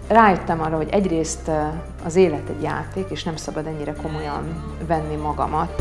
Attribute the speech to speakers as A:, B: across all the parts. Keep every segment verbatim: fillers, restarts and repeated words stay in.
A: Rájöttem arra, hogy egyrészt az élet egy játék, és nem szabad ennyire komolyan venni magamat.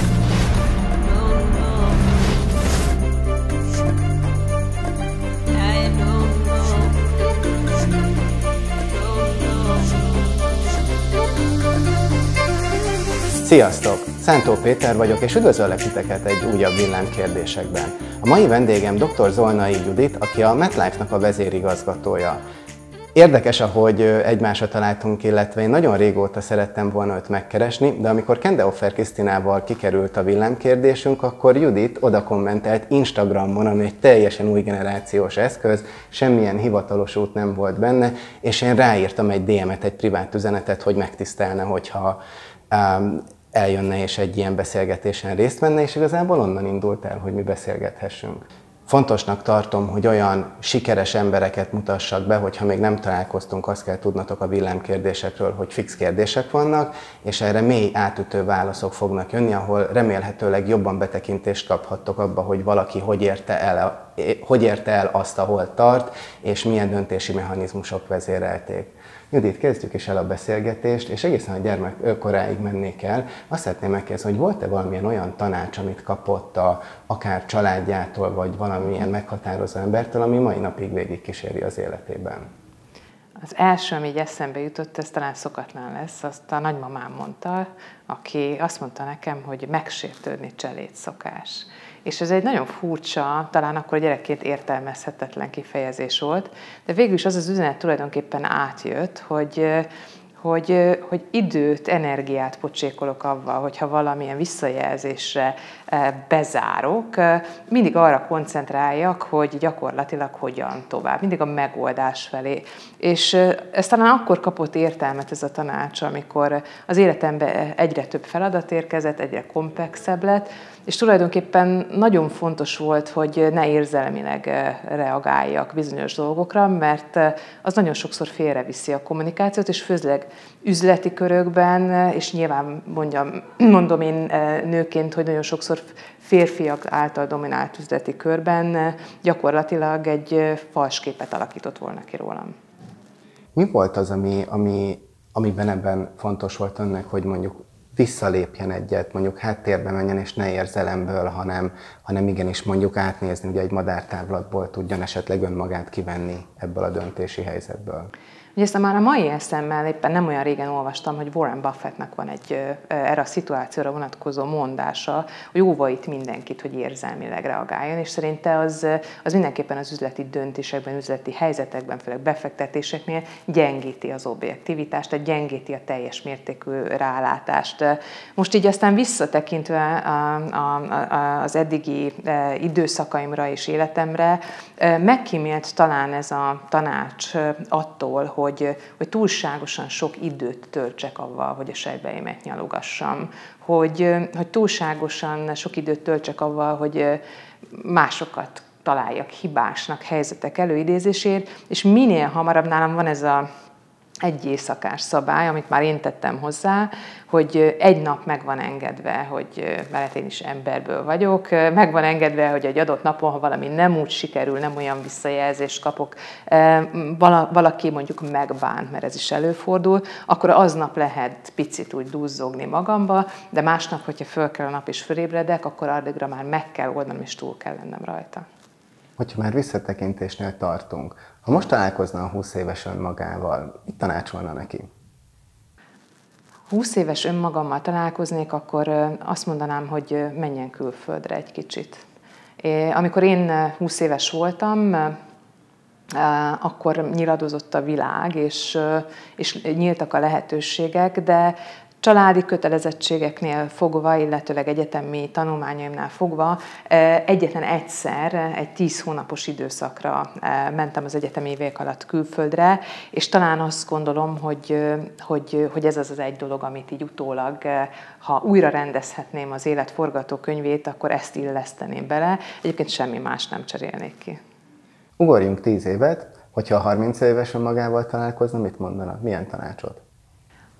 B: Sziasztok! Szántó Péter vagyok, és üdvözöllek titeket egy újabb villámkérdésekben. A mai vendégem dr. Zolnai Judit, aki a MetLife-nak a vezérigazgatója. Érdekes, ahogy egymásra találtunk, illetve én nagyon régóta szerettem volna őt megkeresni, de amikor Kendehofer Krisztinával kikerült a villámkérdésünk, akkor Judit oda kommentelt Instagramon, ami egy teljesen új generációs eszköz, semmilyen hivatalos út nem volt benne, és én ráírtam egy dé emet, egy privát üzenetet, hogy megtisztelne, hogyha um, eljönne és egy ilyen beszélgetésen részt venne, és igazából onnan indult el, hogy mi beszélgethessünk. Fontosnak tartom, hogy olyan sikeres embereket mutassak be, hogyha még nem találkoztunk, azt kell tudnatok a villámkérdésekről, hogy fix kérdések vannak, és erre mély átütő válaszok fognak jönni, ahol remélhetőleg jobban betekintést kaphattok abba, hogy valaki hogy érte el, hogy érte el azt, ahol tart, és milyen döntési mechanizmusok vezérelték. Judit, kezdjük is el a beszélgetést, és egészen a gyermekkoráig mennék el. Azt szeretném megkérdezni, hogy volt-e valamilyen olyan tanács, amit kapott a, akár családjától, vagy valamilyen meghatározó embertől, ami mai napig végig kíséri az életében?
A: Az első, ami így eszembe jutott, ez talán szokatlan lesz, azt a nagymamám mondta, aki azt mondta nekem, hogy megsértődni cseléd szokás. És ez egy nagyon furcsa, talán akkor gyerekként értelmezhetetlen kifejezés volt, de végül is az az üzenet tulajdonképpen átjött, hogy, hogy, hogy időt, energiát pocsékolok avval, hogyha valamilyen visszajelzésre bezárok, mindig arra koncentráljak, hogy gyakorlatilag hogyan tovább, mindig a megoldás felé. És ez talán akkor kapott értelmet ez a tanács, amikor az életemben egyre több feladat érkezett, egyre komplexebb lett, és tulajdonképpen nagyon fontos volt, hogy ne érzelmileg reagáljak bizonyos dolgokra, mert az nagyon sokszor félreviszi a kommunikációt, és főleg üzleti körökben, és nyilván mondjam, mondom én nőként, hogy nagyon sokszor férfiak által dominált üzleti körben gyakorlatilag egy fals képet alakított volna ki rólam.
B: Mi volt az, ami, ami, amiben ebben fontos volt önnek, hogy mondjuk visszalépjen egyet, mondjuk háttérbe menjen, és ne érzelemből, hanem, hanem igenis mondjuk átnézni, ugye egy madártávlatból tudjon esetleg önmagát kivenni ebből a döntési helyzetből?
A: Ugye ezt már a mai eszemmel éppen nem olyan régen olvastam, hogy Warren Buffettnak van egy erre a szituációra vonatkozó mondása, hogy óvaít mindenkit, hogy érzelmileg reagáljon, és szerinte az, az mindenképpen az üzleti döntésekben, üzleti helyzetekben, főleg befektetéseknél gyengíti az objektivitást, tehát gyengíti a teljes mértékű rálátást. Most így aztán visszatekintve a, a, a, az eddigi időszakaimra és életemre, megkímélt talán ez a tanács attól, hogy Hogy, hogy túlságosan sok időt töltsek avval, hogy a sejtbeimet nyalogassam, hogy, hogy túlságosan sok időt töltsek avval, hogy másokat találjak hibásnak helyzetek előidézésért, és minél hamarabb nálam van ez a egy éjszakás szabály, amit már én tettem hozzá, hogy egy nap meg van engedve, hogy, mert én is emberből vagyok, meg van engedve, hogy egy adott napon, ha valami nem úgy sikerül, nem olyan visszajelzést kapok, valaki mondjuk megbánt, mert ez is előfordul, akkor aznap lehet picit úgy duzzogni magamba, de másnap, hogyha föl kell a nap és fölébredek, akkor addigra már meg kell oldanom, és túl kell lennem rajta.
B: Hogyha már visszatekintésnél tartunk, ha most találkozna a húsz éves önmagával, mit tanácsolna neki?
A: húsz éves önmagammal találkoznék, akkor azt mondanám, hogy menjen külföldre egy kicsit. Amikor én húsz éves voltam, akkor nyiladozott a világ, és, és nyíltak a lehetőségek, de családi kötelezettségeknél fogva, illetőleg egyetemi tanulmányaimnál fogva egyetlen egyszer, egy tíz hónapos időszakra mentem az egyetemi évek alatt külföldre, és talán azt gondolom, hogy, hogy, hogy ez az az egy dolog, amit így utólag, ha újra rendezhetném az élet forgatókönyvét, akkor ezt illeszteném bele, egyébként semmi más nem cserélnék ki.
B: Ugorjunk tíz évet, hogyha a harminc éves önmagával találkozna, mit mondana? Milyen tanácsot?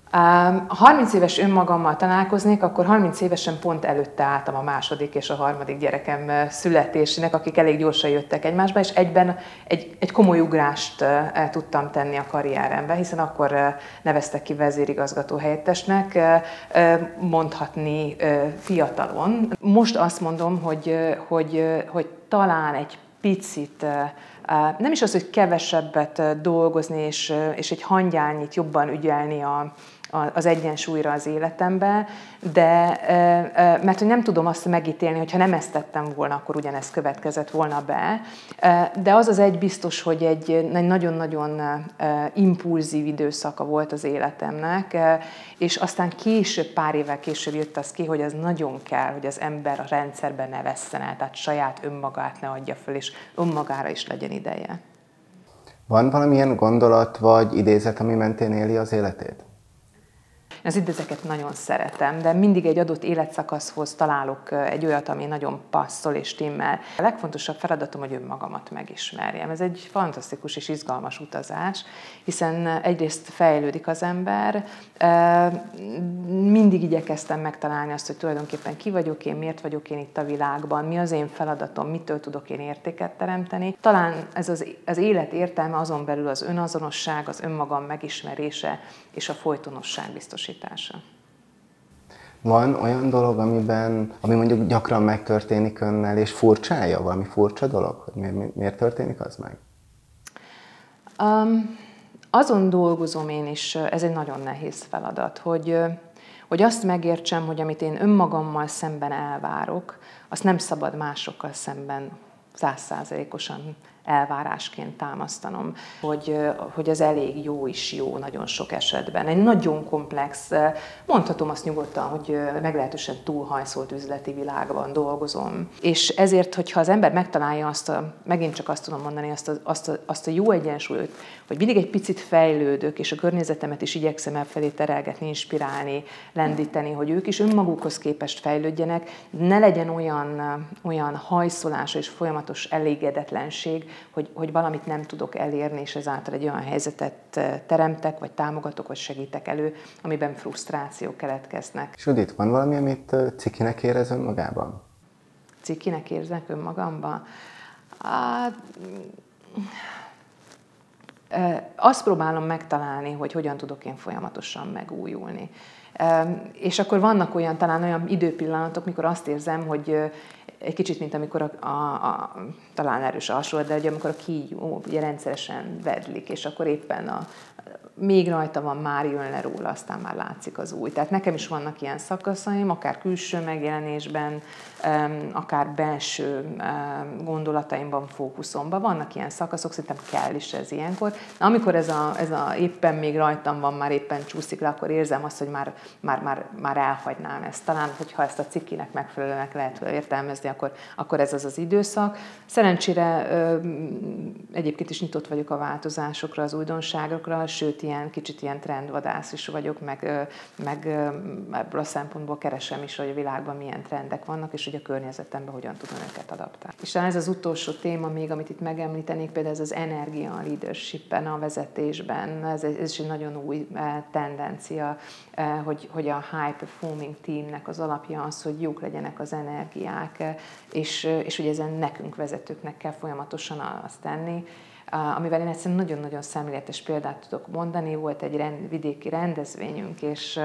A: Ha harminc éves önmagammal találkoznék, akkor harminc évesen pont előtte álltam a második és a harmadik gyerekem születésének, akik elég gyorsan jöttek egymásba, és egyben egy, egy komoly ugrást el tudtam tenni a karrierembe, hiszen akkor neveztek ki vezérigazgató helyettesnek, mondhatni fiatalon. Most azt mondom, hogy, hogy, hogy talán egy picit, nem is az, hogy kevesebbet dolgozni, és, és egy hangyányit jobban ügyelni a, az egyensúlyra az életembe, de mert hogy nem tudom azt megítélni, hogy ha nem ezt tettem volna, akkor ugyanezt következett volna be. De az az egy biztos, hogy egy nagyon-nagyon impulzív időszaka volt az életemnek, és aztán később, pár évvel később jött az ki, hogy az nagyon kell, hogy az ember a rendszerben ne vesszen el, tehát saját önmagát ne adja föl, és önmagára is legyen ideje.
B: Van valamilyen gondolat vagy idézet, ami mentén éli az életét?
A: Az idézeket nagyon szeretem, de mindig egy adott életszakaszhoz találok egy olyat, ami nagyon passzol és stimmel. A legfontosabb feladatom, hogy önmagamat megismerjem. Ez egy fantasztikus és izgalmas utazás, hiszen egyrészt fejlődik az ember, mindig igyekeztem megtalálni azt, hogy tulajdonképpen ki vagyok én, miért vagyok én itt a világban, mi az én feladatom, mitől tudok én értéket teremteni. Talán ez az, az élet értelme azon belül az önazonosság, az önmagam megismerése és a folytonosság biztosítása.
B: Van olyan dolog, amiben, ami mondjuk gyakran megtörténik önnel, és furcsája? Valami furcsa dolog? Hogy miért, miért történik az meg?
A: Um, azon dolgozom én is, ez egy nagyon nehéz feladat, hogy, hogy azt megértsem, hogy amit én önmagammal szemben elvárok, azt nem szabad másokkal szemben százszázalékosan elvárásként támasztanom, hogy, hogy az elég jó is jó nagyon sok esetben. Egy nagyon komplex, mondhatom azt nyugodtan, hogy meglehetősen túlhajszolt üzleti világban dolgozom. És ezért, hogyha az ember megtalálja azt a, megint csak azt tudom mondani, azt a, azt a, azt a jó egyensúlyt, hogy mindig egy picit fejlődök, és a környezetemet is igyekszem elfelé terelgetni, inspirálni, lendíteni, hogy ők is önmagukhoz képest fejlődjenek, ne legyen olyan, olyan hajszolás és folyamatos elégedetlenség, Hogy, hogy valamit nem tudok elérni, és ezáltal egy olyan helyzetet teremtek, vagy támogatok, vagy segítek elő, amiben frusztrációk keletkeznek.
B: Judit, van valami, amit cikinek érez önmagában?
A: Cikinek érzek önmagamban? Hát, azt próbálom megtalálni, hogy hogyan tudok én folyamatosan megújulni. És akkor vannak olyan, talán olyan időpillanatok, mikor azt érzem, hogy egy kicsit, mint amikor a, a, a talán erős a hasonlat, de hogy amikor a kígyó ugye rendszeresen vedlik, és akkor éppen a, még rajta van, már jön le róla, aztán már látszik az új. Tehát nekem is vannak ilyen szakaszaim, akár külső megjelenésben, akár belső gondolataimban, fókuszomban. Vannak ilyen szakaszok, szerintem kell is ez ilyenkor. Amikor ez a, ez a éppen még rajtam van, már éppen csúszik le, akkor érzem azt, hogy már, már, már, már elhagynám ezt. Talán, hogyha ezt a cikkinek megfelelően lehet értelmezni, akkor, akkor ez az az időszak. Szerencsére egyébként is nyitott vagyok a változásokra, az újdonságokra, sőt, ilyen kicsit ilyen trendvadász is vagyok, meg, meg ebből a szempontból keresem is, hogy a világban milyen trendek vannak, és hogy a környezetemben hogyan tudom őket adaptálni. És ez az utolsó téma még, amit itt megemlítenék, például ez az energia a leadershipben, a vezetésben, ez, ez is egy nagyon új tendencia, hogy, hogy a high performing teamnek az alapja az, hogy jók legyenek az energiák, és, és hogy ezen nekünk vezetőknek kell folyamatosan azt tenni, amivel én egyszerűen nagyon-nagyon szemléletes példát tudok mondani. Volt egy rend, vidéki rendezvényünk, és,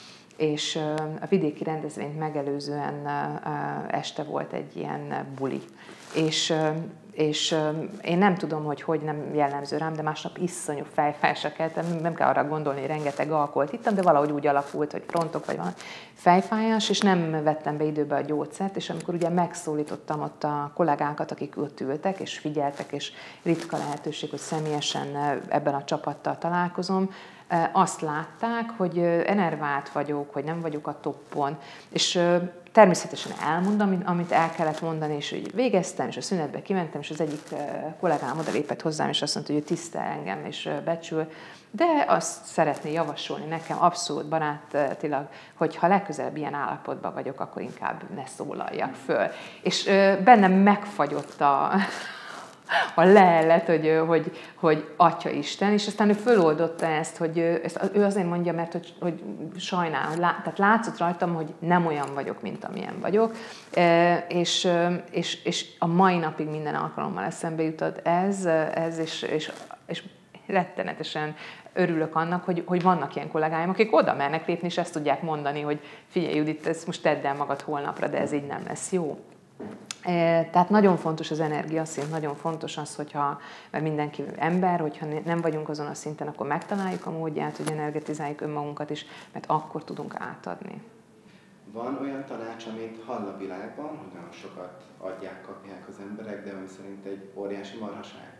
A: és a vidéki rendezvényt megelőzően este volt egy ilyen buli. És, és én nem tudom, hogy hogy nem jellemző rám, de másnap iszonyú fejfájásra keltem, nem kell arra gondolni, hogy rengeteg alkoholt ittam, de valahogy úgy alakult, hogy frontok vagy valami fejfájás, és nem vettem be időbe a gyógyszert, és amikor ugye megszólítottam ott a kollégákat, akik ott ültek, és figyeltek, és ritka lehetőség, hogy személyesen ebben a csapattal találkozom, azt látták, hogy enervált vagyok, hogy nem vagyok a toppon, és természetesen elmondom, amit el kellett mondani, és hogy végeztem, és a szünetbe kimentem, és az egyik kollégám odalépett hozzám, és azt mondta, hogy ő tisztel engem, és becsül, de azt szeretné javasolni nekem abszolút barátilag, hogy ha legközelebb ilyen állapotban vagyok, akkor inkább ne szólaljak föl. És bennem megfagyott a... a lellet, hogy, hogy, hogy Atya Isten, és aztán ő föloldotta ezt, hogy ezt, ő azért mondja, mert hogy, hogy sajnál, hogy lá, tehát látszott rajtam, hogy nem olyan vagyok, mint amilyen vagyok, e, és, és, és a mai napig minden alkalommal eszembe jutott ez, ez és, és, és rettenetesen örülök annak, hogy, hogy vannak ilyen kollégáim, akik oda mernek lépni, és ezt tudják mondani, hogy figyelj Judit, ezt most tedd el magad holnapra, de ez így nem lesz jó. Tehát nagyon fontos az energiaszint, nagyon fontos az, hogyha, mert mindenki ember, hogyha nem vagyunk azon a szinten, akkor megtaláljuk a módját, hogy energetizáljuk önmagunkat is, mert akkor tudunk átadni.
B: Van olyan tanács, amit hall a világban, hogy nagyon sokat adják, kapják az emberek, de ön szerint egy óriási marhaság?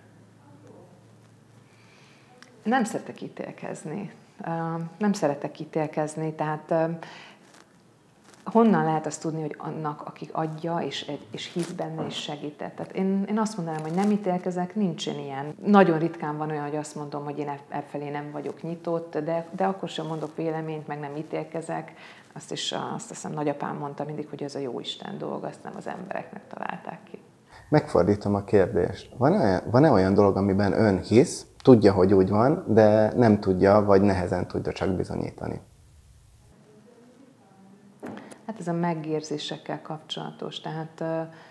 A: Nem szeretek ítélkezni. Nem szeretek ítélkezni, tehát honnan lehet azt tudni, hogy annak, akik adja, és, és hisz benne, és segített. Tehát én, én azt mondanám, hogy nem ítélkezek, nincsen ilyen. Nagyon ritkán van olyan, hogy azt mondom, hogy én efelé nem vagyok nyitott, de, de akkor sem mondok véleményt, meg nem ítélkezek. Azt is azt hiszem nagyapám mondta mindig, hogy ez a Jóisten dolga, azt nem az embereknek találták ki.
B: Megfordítom a kérdést. Van-e olyan, van-e olyan dolog, amiben ön hisz, tudja, hogy úgy van, de nem tudja, vagy nehezen tudja csak bizonyítani?
A: Hát ez a megérzésekkel kapcsolatos. Tehát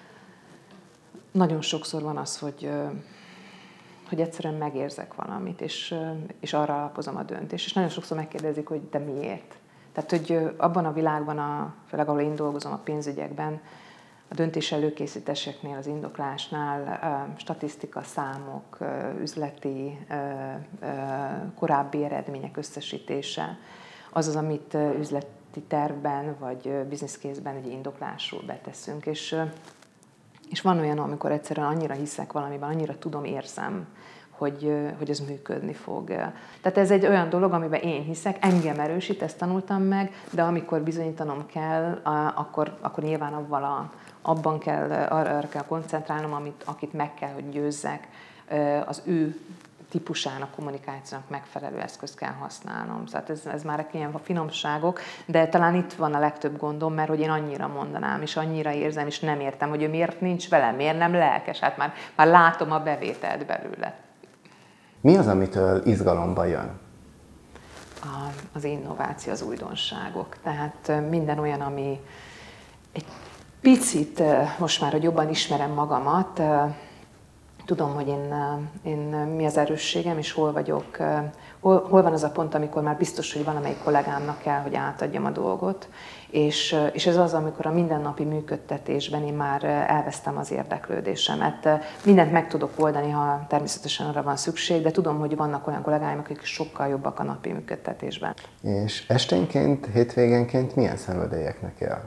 A: nagyon sokszor van az, hogy, hogy egyszerűen megérzek valamit, és, és arra alapozom a döntést. És nagyon sokszor megkérdezik, hogy de miért? Tehát, hogy abban a világban, a, főleg ahol én dolgozom, a pénzügyekben, a döntés előkészítéseknél, az indoklásnál statisztika, számok, üzleti, korábbi eredmények összesítése, az az, amit üzleti tervben vagy business case-ben egy indoklásul beteszünk. És, és van olyan, amikor egyszerűen annyira hiszek valamiben, annyira tudom, érzem, hogy, hogy ez működni fog. Tehát ez egy olyan dolog, amiben én hiszek, engem erősít, ezt tanultam meg, de amikor bizonyítanom kell, akkor, akkor nyilván avval a, abban kell, arra kell koncentrálnom, amit, akit meg kell, hogy győzzek, az ő típusának, kommunikációnak megfelelő eszközt kell használnom. Szóval ez, ez már ilyen finomságok, de talán itt van a legtöbb gondom, mert hogy én annyira mondanám, és annyira érzem, és nem értem, hogy ő miért nincs velem, miért nem lelkes, hát már, már látom a bevételt belőle.
B: Mi az, amitől izgalomba jön?
A: A, az innováció, az újdonságok. Tehát minden olyan, ami egy picit, most már, hogy jobban ismerem magamat, tudom, hogy én, én mi az erősségem, és hol vagyok, hol, hol van az a pont, amikor már biztos, hogy valamelyik kollégámnak kell, hogy átadjam a dolgot. És, és ez az, amikor a mindennapi működtetésben én már elvesztem az érdeklődésemet. Mindent meg tudok oldani, ha természetesen arra van szükség, de tudom, hogy vannak olyan kollégáim, akik sokkal jobbak a napi működtetésben.
B: És esténként, hétvégenként milyen szenvedélyeknek él?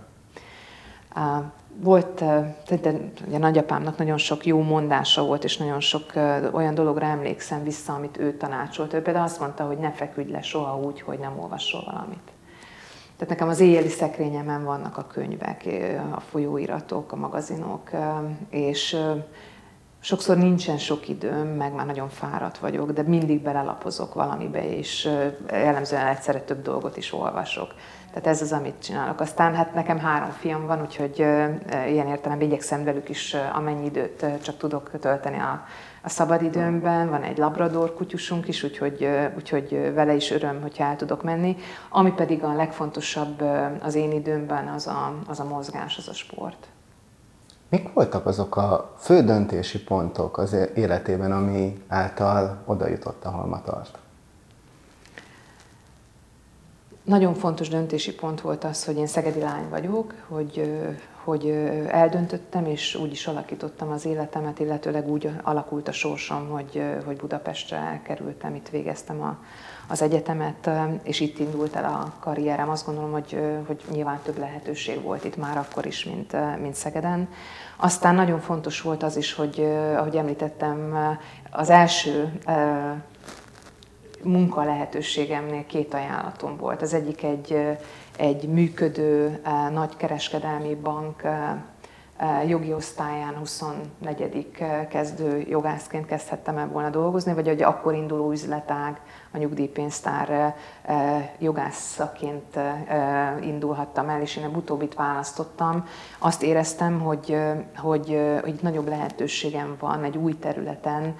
A: Volt, ugye nagyapámnak nagyon sok jó mondása volt, és nagyon sok olyan dologra emlékszem vissza, amit ő tanácsolt. Ő például azt mondta, hogy ne feküdj le soha úgy, hogy nem olvasol valamit. Tehát nekem az éjjeli szekrényemen vannak a könyvek, a folyóiratok, a magazinok, és sokszor nincsen sok időm, meg már nagyon fáradt vagyok, de mindig belelapozok valamibe, és jellemzően egyszerre több dolgot is olvasok. Tehát ez az, amit csinálok. Aztán hát nekem három fiam van, úgyhogy ilyen értelemben igyekszem velük is, amennyi időt csak tudok tölteni a, a szabadidőmben. Van egy labrador kutyusunk is, úgyhogy, úgyhogy vele is öröm, hogyha el tudok menni. Ami pedig a legfontosabb az én időmben, az a, az a mozgás, az a sport.
B: Mik voltak azok a fő döntési pontok az életében, ami által oda jutott, ahol ma tart?
A: Nagyon fontos döntési pont volt az, hogy én szegedi lány vagyok, hogy, hogy eldöntöttem, és úgy is alakítottam az életemet, illetőleg úgy alakult a sorsom, hogy, hogy Budapestre kerültem, itt végeztem a, az egyetemet, és itt indult el a karrierem. Azt gondolom, hogy, hogy nyilván több lehetőség volt itt már akkor is, mint, mint Szegeden. Aztán nagyon fontos volt az is, hogy ahogy említettem, az első munka lehetőségemnél két ajánlatom volt. Az egyik egy, egy működő nagy kereskedelmi bank jogi osztályán huszonnegyedik kezdő jogászként kezdhettem el volna dolgozni, vagy egy akkor induló üzletág, a nyugdíjpénztár jogászaként indulhattam el, és én a utóbbit választottam. Azt éreztem, hogy, hogy, hogy nagyobb lehetőségem van egy új területen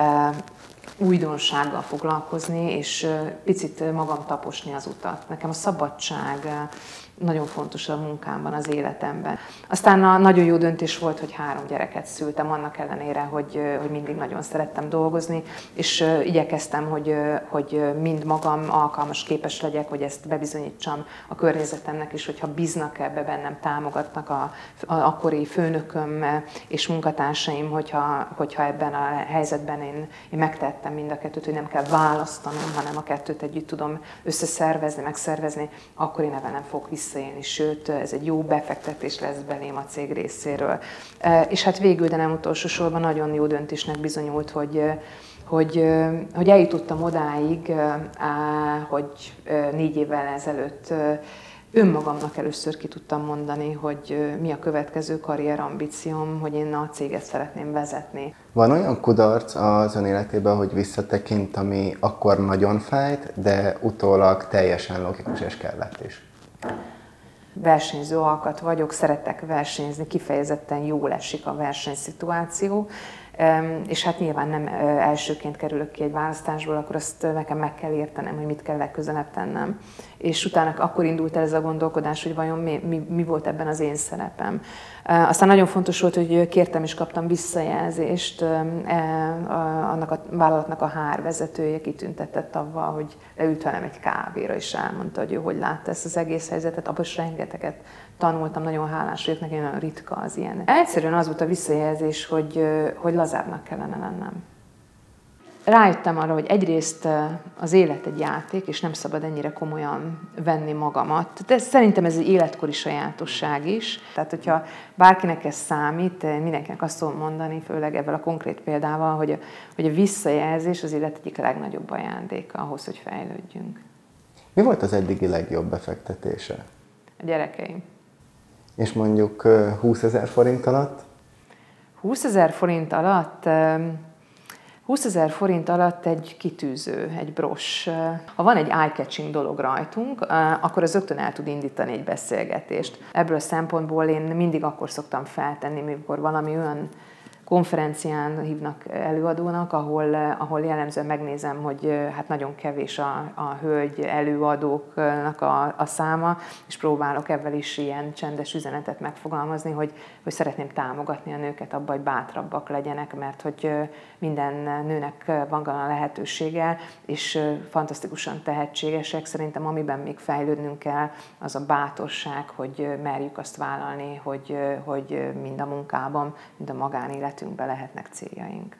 A: újdonsággal foglalkozni, és picit magam taposni az utat. Nekem a szabadság nagyon fontos a munkámban, az életemben. Aztán a nagyon jó döntés volt, hogy három gyereket szültem, annak ellenére, hogy, hogy mindig nagyon szerettem dolgozni, és igyekeztem, hogy, hogy mind magam alkalmas, képes legyek, hogy ezt bebizonyítsam a környezetemnek is, hogyha bíznak ebbe bennem, támogatnak a, a akkori főnököm és munkatársaim, hogyha, hogyha ebben a helyzetben én, én megtettem mind a kettőt, hogy nem kell választanom, hanem a kettőt együtt tudom összeszervezni, megszervezni, akkor én ebben nem fogok visszaélni, sőt, ez egy jó befektetés lesz belém a cég részéről. És hát végül, de nem utolsó sorban nagyon jó döntésnek bizonyult, hogy, hogy, hogy eljutottam odáig, hogy négy évvel ezelőtt önmagamnak először ki tudtam mondani, hogy mi a következő karrierambícióm, hogy én a céget szeretném vezetni.
B: Van olyan kudarc az ön életében, hogy visszatekint, ami akkor nagyon fájt, de utólag teljesen logikus és kellett is?
A: Versenyző alkat vagyok, szeretek versenyezni, kifejezetten jól esik a versenyszituáció, és hát nyilván nem elsőként kerülök ki egy választásból, akkor azt nekem meg kell értenem, hogy mit kell legközelebb tennem. És utána akkor indult el ez a gondolkodás, hogy vajon mi, mi, mi volt ebben az én szerepem. Aztán nagyon fontos volt, hogy kértem és kaptam visszajelzést, annak a vállalatnak a há er vezetője kitüntetett avval, hogy leült velem egy kávéra, és elmondta, hogy ő hogy látta ezt az egész helyzetet, abban is rengeteget tanultam, nagyon hálás vagyok, nekem nagyon ritka az ilyen. Egyszerűen az volt a visszajelzés, hogy, hogy lazábbnak kellene lennem. Rájöttem arra, hogy egyrészt az élet egy játék, és nem szabad ennyire komolyan venni magamat. De szerintem ez egy életkori sajátosság is. Tehát, hogyha bárkinek ez számít, mindenkinek azt tudom mondani, főleg ebben a konkrét példával, hogy a, hogy a visszajelzés az élet egyik legnagyobb ajándéka ahhoz, hogy fejlődjünk.
B: Mi volt az eddigi legjobb befektetése?
A: A gyerekeim.
B: És mondjuk húszezer forint alatt?
A: húszezer forint alatt... húszezer forint alatt egy kitűző, egy bross. Ha van egy eye-catching dolog rajtunk, akkor az rögtön el tud indítani egy beszélgetést. Ebből a szempontból én mindig akkor szoktam feltenni, amikor valami olyan konferencián hívnak előadónak, ahol, ahol jellemzően megnézem, hogy hát nagyon kevés a, a hölgy előadóknak a, a száma, és próbálok ebből is ilyen csendes üzenetet megfogalmazni, hogy, hogy szeretném támogatni a nőket abba, hogy bátrabbak legyenek, mert hogy minden nőnek van a lehetősége, és fantasztikusan tehetségesek. Szerintem amiben még fejlődnünk kell, az a bátorság, hogy merjük azt vállalni, hogy, hogy mind a munkában, mind a magánéletünkben lehetnek céljaink.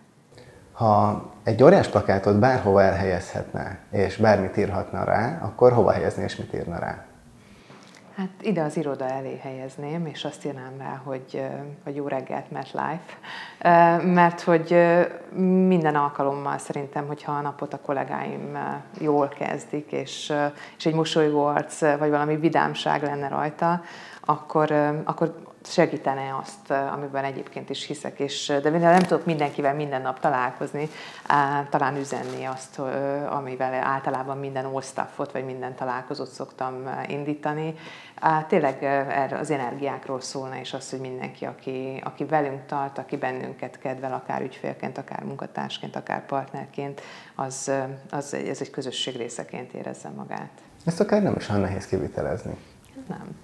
B: Ha egy óriás plakátot bárhova elhelyezhetne, és bármit írhatna rá, akkor hova helyezni és mit írna rá?
A: Hát ide az iroda elé helyezném, és azt írnám rá, hogy, hogy jó reggelt, MetLife. Mert hogy minden alkalommal szerintem, hogyha a napot a kollégáim jól kezdik, és, és egy mosolygó arc, vagy valami vidámság lenne rajta, akkor, akkor segítene azt, amiben egyébként is hiszek, és, de nem tudok mindenkivel minden nap találkozni, talán üzenni azt, amivel általában minden all-staffot, vagy minden találkozót szoktam indítani. Tényleg erre az energiákról szólna, és az, hogy mindenki, aki, aki velünk tart, aki bennünket kedvel, akár ügyfélként, akár munkatársként, akár partnerként, az, az ez egy közösség részeként érezze magát.
B: Ezt akár nem is olyan nehéz kivitelezni.
A: Nem.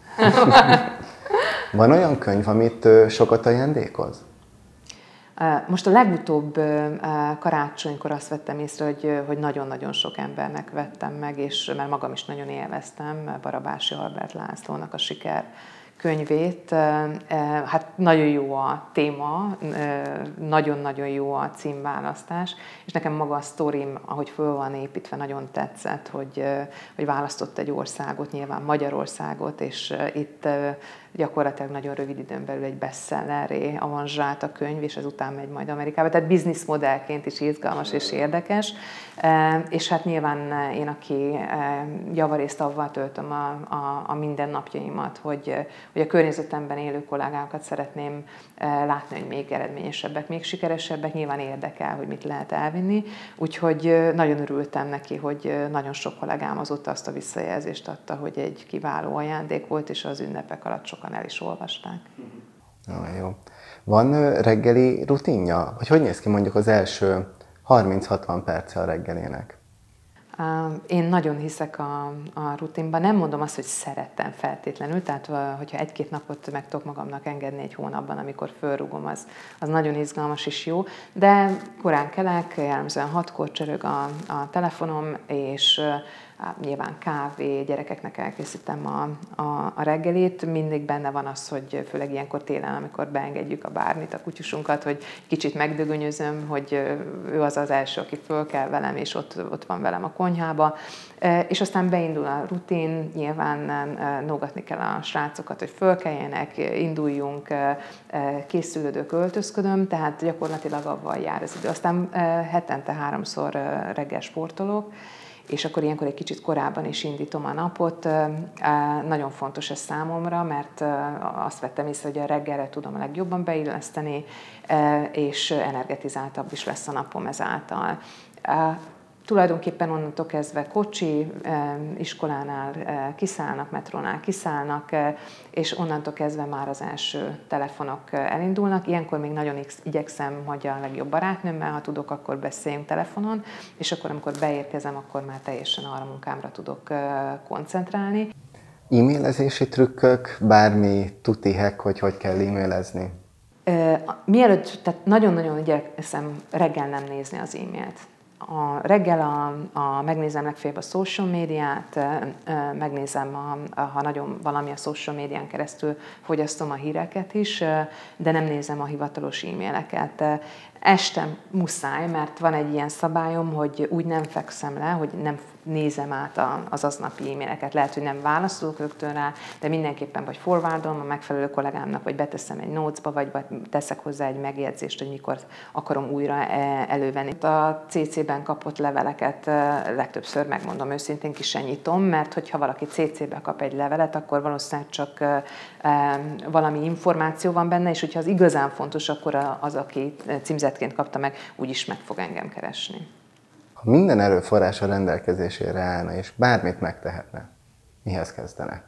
B: Van olyan könyv, amit sokat ajándékoz?
A: Most a legutóbb karácsonykor azt vettem észre, hogy, hogy nagyon-nagyon sok embernek vettem meg, és mert magam is nagyon élveztem Barabási Albert Lászlónak a Siker könyvét. Hát nagyon jó a téma, nagyon-nagyon jó a címválasztás, és nekem maga a sztorim, ahogy föl van építve, nagyon tetszett, hogy, hogy választott egy országot, nyilván Magyarországot, és itt gyakorlatilag nagyon rövid időn belül egy bestsellerré avanzsált a könyv, és ezután megy majd Amerikába. Tehát bizniszmodellként is izgalmas és érdekes. És hát nyilván én, aki javarészt avval töltöm a, a, a mindennapjaimat, hogy, hogy a környezetemben élő kollégákat szeretném látni, hogy még eredményesebbek, még sikeresebbek, nyilván érdekel, hogy mit lehet elvinni. Úgyhogy nagyon örültem neki, hogy nagyon sok kollégám azóta azt a visszajelzést adta, hogy egy kiváló ajándék volt, és az ünnepek alatt sokan el is olvasták.
B: Ah, jó. Van reggeli rutinja? Vagy hogy néz ki mondjuk az első harminc-hatvan perce a reggelének?
A: Én nagyon hiszek a, a rutinban. Nem mondom azt, hogy szerettem feltétlenül, tehát hogyha egy-két napot meg tudok magamnak engedni egy hónapban, amikor fölrúgom, az, az nagyon izgalmas és jó. De korán kelek, jellemzően hatkor csörög a, a telefonom, és nyilván kávé, gyerekeknek elkészítem a, a, a reggelit. Mindig benne van az, hogy főleg ilyenkor télen, amikor beengedjük a Bárnit, a kutyusunkat, hogy kicsit megdögönyözöm, hogy ő az az első, aki föl kell velem, és ott, ott van velem a konyhába. És aztán beindul a rutin, nyilván nógatni kell a srácokat, hogy fölkeljenek, induljunk, készülődök, öltözködöm, tehát gyakorlatilag avval jár az idő. Aztán hetente háromszor reggel sportolok, és akkor ilyenkor egy kicsit korábban is indítom a napot. Nagyon fontos ez számomra, mert azt vettem észre, hogy a reggelre tudom a legjobban beilleszteni, és energetizáltabb is lesz a napom ezáltal. Tulajdonképpen onnantól kezdve kocsi, iskolánál kiszállnak, metrónál kiszállnak, és onnantól kezdve már az első telefonok elindulnak. Ilyenkor még nagyon igyekszem, hogy a legjobb barátnőmmel, ha tudok, akkor beszéljünk telefonon, és akkor, amikor beérkezem, akkor már teljesen arra munkámra tudok koncentrálni.
B: E-mailezési trükkök, bármi tuti hack, hogy hogy kell e-mailezni?
A: Mielőtt, tehát nagyon-nagyon igyekszem reggel nem nézni az e-mailt. A reggel a, a, megnézem legfeljebb a social médiát, megnézem, a, a, ha nagyon valami a social médián keresztül fogyasztom a híreket is, de nem nézem a hivatalos e-maileket. Este muszáj, mert van egy ilyen szabályom, hogy úgy nem fekszem le, hogy nem nézem át az aznapi e-maileket. Lehet, hogy nem válaszolok rögtön rá, de mindenképpen vagy forwardolom a megfelelő kollégámnak, vagy beteszem egy notesba, vagy teszek hozzá egy megjegyzést, hogy mikor akarom újra elővenni. A cé cében kapott leveleket legtöbbször, megmondom őszintén, ki sem nyitom, mert hogyha valaki cé cébe kap egy levelet, akkor valószínűleg csak valami információ van benne, és hogyha az igazán fontos, akkor az, aki címzetként kapta meg, úgyis meg fog engem keresni.
B: Ha minden erőforrás a rendelkezésére állna, és bármit megtehetne, mihez kezdene?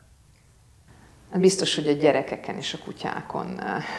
A: Biztos, hogy a gyerekeken és a kutyákon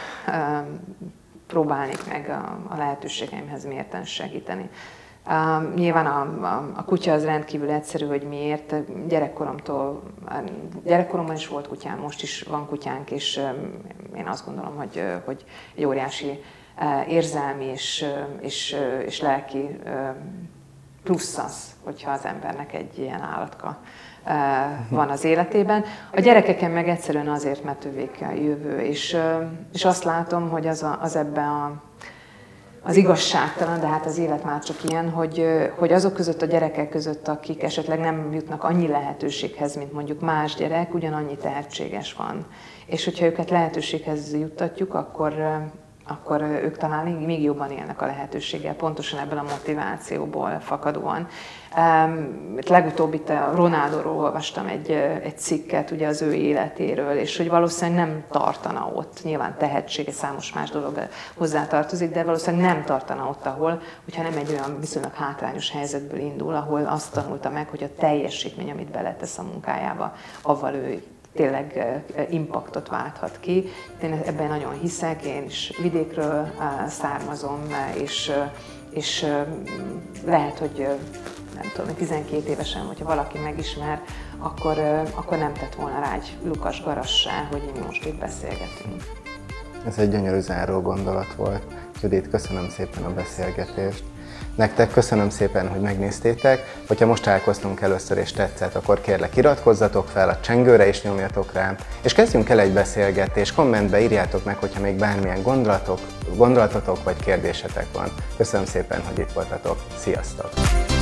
A: próbálnék meg a lehetőségeimhez mérten segíteni. Uh, nyilván a, a, a kutya az rendkívül egyszerű, hogy miért. Gyerekkoromtól, gyerekkoromban is volt kutyám, most is van kutyánk, és um, én azt gondolom, hogy, hogy egy óriási uh, érzelmi és, és, és lelki uh, plusz az, hogyha az embernek egy ilyen állatka uh, van az életében. A gyerekeken meg egyszerűen azért, mert ővék a jövő, és, uh, és azt látom, hogy az, a, az ebben a az igazságtalan, de hát az élet már csak ilyen, hogy, hogy azok között a gyerekek között, akik esetleg nem jutnak annyi lehetőséghez, mint mondjuk más gyerek, ugyanannyi tehetséges van. És hogyha őket lehetőséghez juttatjuk, akkor, akkor ők talán még jobban élnek a lehetőséggel, pontosan ebből a motivációból fakadóan. Um, legutóbb itt a Ronaldóról olvastam egy, egy cikket, ugye az ő életéről, és hogy valószínűleg nem tartana ott, nyilván tehetsége, számos más dolog hozzátartozik, de valószínűleg nem tartana ott, ahol, hogyha nem egy olyan viszonylag hátrányos helyzetből indul, ahol azt tanulta meg, hogy a teljesítmény, amit beletesz a munkájába, avval ő tényleg impaktot válthat ki. Én ebben nagyon hiszek, én is vidékről származom, és, és lehet, hogy nem tudom, tizenkét évesen, hogyha valaki megismer, akkor, akkor nem tett volna rá egy lukas garassá, hogy mi most itt beszélgetünk.
B: Ez egy gyönyörű záró gondolat volt. Judit, köszönöm szépen a beszélgetést. Nektek köszönöm szépen, hogy megnéztétek. Hogyha most találkoztunk először és tetszett, akkor kérlek iratkozzatok fel, a csengőre is nyomjatok rá, és kezdjünk el egy beszélgetést. Kommentbe írjátok meg, hogyha még bármilyen gondolatok, gondolatotok vagy kérdésetek van. Köszönöm szépen, hogy itt voltatok. Sziasztok!